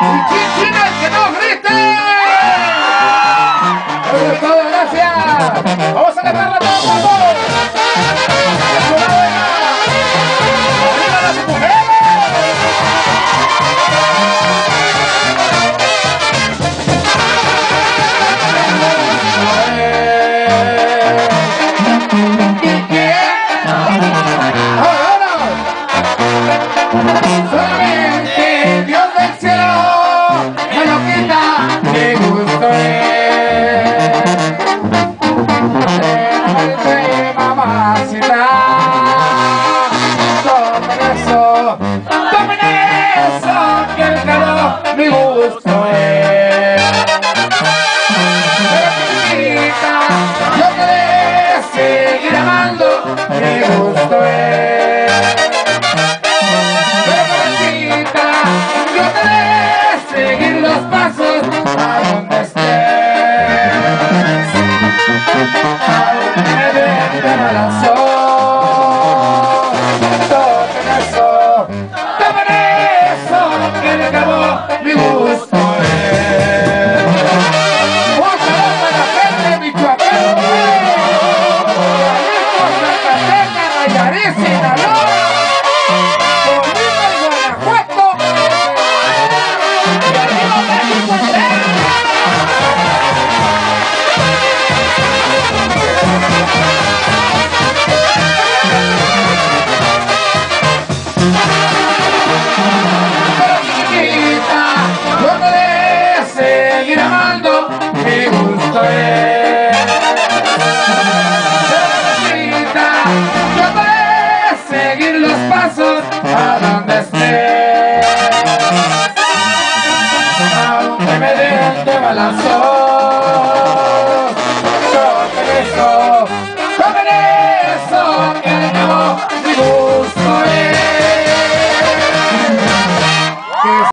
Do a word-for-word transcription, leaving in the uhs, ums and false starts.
¡Y Chinchina, que no grite! Eso es todo, gracias. Vamos a cantarla todos, todos. ¡Arriba las mujeres! Solamente Dios del cielo me lo quita, me gusto es. Vente, mamacita, tomen eso, tomen eso, que el calor mi gusto es. Chiquita, yo te de seguir amando, mi gusto es. Yo te de seguir los pasos a donde estés, a donde me den balazón. Tomen eso, tomen eso, que le acabó mi gusto es. Un saludo para la gente de Michoacán, Zacatecas, Nayarit, Sinaloa. A donde esté, aunque me den de balazos, yo te beso.